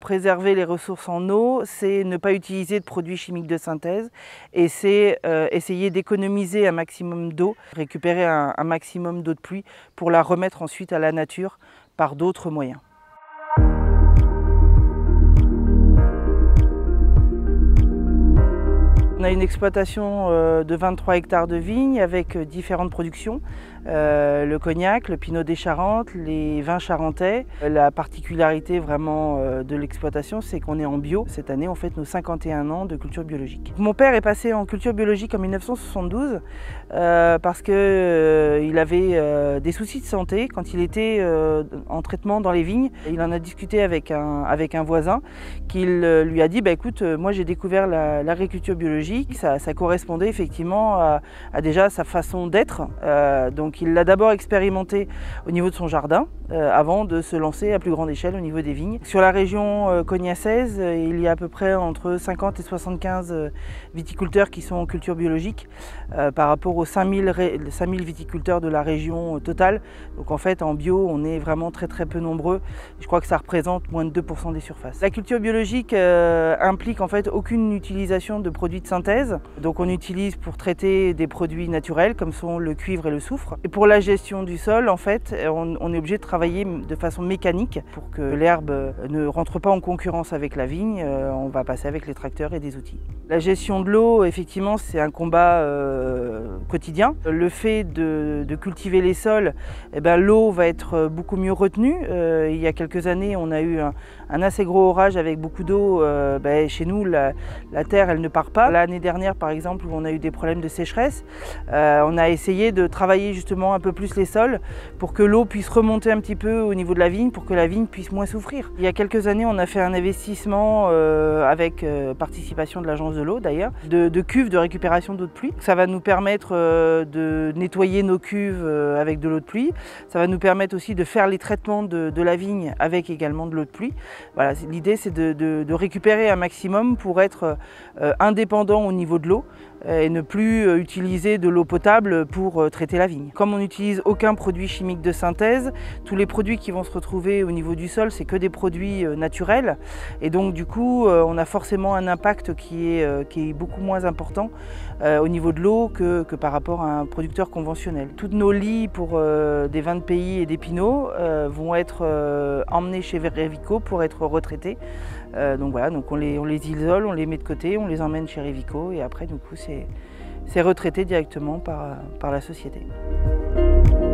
préserver les ressources en eau, c'est ne pas utiliser de produits chimiques de synthèse et c'est essayer d'économiser un maximum d'eau, récupérer un maximum d'eau de pluie pour la remettre ensuite à la nature par d'autres moyens. On a une exploitation de 23 hectares de vignes avec différentes productions. Le cognac, le pinot des Charentes, les vins charentais. La particularité vraiment de l'exploitation, c'est qu'on est en bio. Cette année, on fête nos 51 ans de culture biologique. Mon père est passé en culture biologique en 1972 parce qu'il avait des soucis de santé quand il était en traitement dans les vignes. Il en a discuté avec un voisin qui lui a dit écoute, moi j'ai découvert l'agriculture biologique. Ça correspondait effectivement à déjà sa façon d'être. Donc il l'a d'abord expérimenté au niveau de son jardin avant de se lancer à plus grande échelle au niveau des vignes. Sur la région cognaçaise, il y a à peu près entre 50 et 75 viticulteurs qui sont en culture biologique par rapport aux 5000 viticulteurs de la région totale. Donc en fait en bio on est vraiment très peu nombreux. Je crois que ça représente moins de 2% des surfaces. La culture biologique implique en fait aucune utilisation de produits de synthèse. Donc on utilise pour traiter des produits naturels comme sont le cuivre et le soufre. Et pour la gestion du sol, en fait, on est obligé de travailler de façon mécanique pour que l'herbe ne rentre pas en concurrence avec la vigne. On va passer avec les tracteurs et des outils. La gestion de l'eau, effectivement, c'est un combat quotidien. Le fait de cultiver les sols, l'eau va être beaucoup mieux retenue. Il y a quelques années, on a eu un assez gros orage avec beaucoup d'eau. Chez nous, la terre, elle ne part pas. L'année dernière, par exemple, où on a eu des problèmes de sécheresse, on a essayé de travailler justement un peu plus les sols pour que l'eau puisse remonter un petit peu au niveau de la vigne, pour que la vigne puisse moins souffrir. Il y a quelques années, on a fait un investissement avec participation de l'agence de l'eau d'ailleurs, de cuves de récupération d'eau de pluie. Ça va nous permettre de nettoyer nos cuves avec de l'eau de pluie. Ça va nous permettre aussi de faire les traitements de la vigne avec également de l'eau de pluie. Voilà, l'idée c'est de récupérer un maximum pour être indépendant au niveau de l'eau et ne plus utiliser de l'eau potable pour traiter la vigne. Comme on n'utilise aucun produit chimique de synthèse, tous les produits qui vont se retrouver au niveau du sol, c'est que des produits naturels. Et donc du coup, on a forcément un impact qui est beaucoup moins important au niveau de l'eau que par rapport à un producteur conventionnel. Toutes nos lies pour des vins de pays et des pinots vont être emmenés chez Revico pour être retraités. Donc voilà, donc on les isole, on les met de côté, on les emmène chez Revico et après du coup c'est retraité directement par la société.